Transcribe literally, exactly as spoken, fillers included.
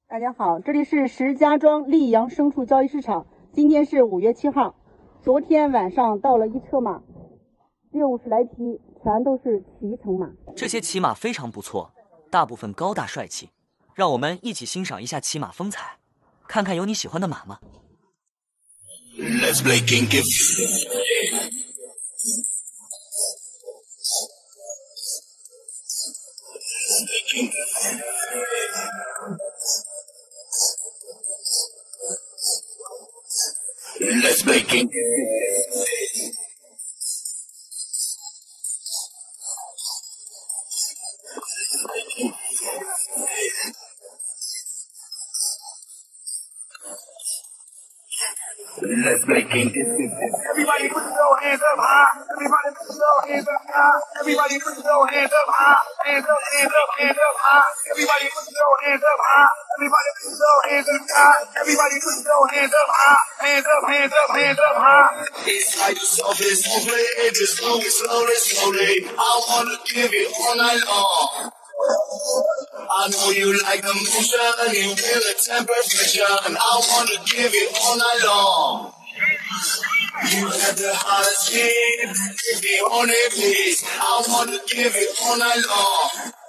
大家好，这里是石家庄溧阳牲畜交易市场。今天是五月七号，昨天晚上到了一车马，六十来匹，全都是骑乘马。 这些骑马非常不错，大部分高大帅气。让我们一起欣赏一下骑马风采，看看有你喜欢的马吗 ？Let's play kinky. Let's play kinky. Let's play kinky. Everybody put your hands up high. Everybody put your hands up high. Everybody put your hands up high. Hands up, hands up, hands up high. Everybody put your hands up high. Everybody put your hands up high. Everybody put your hands up high. Hands up, hands up, hands up high. It's like you softly, softly, just slowly, slowly, slowly. I wanna give it all night long. I know you like the motion, you feel the temperature, and I wanna give it all night long. You have the hottest skin, give me on it, please. I wanna give it all night long.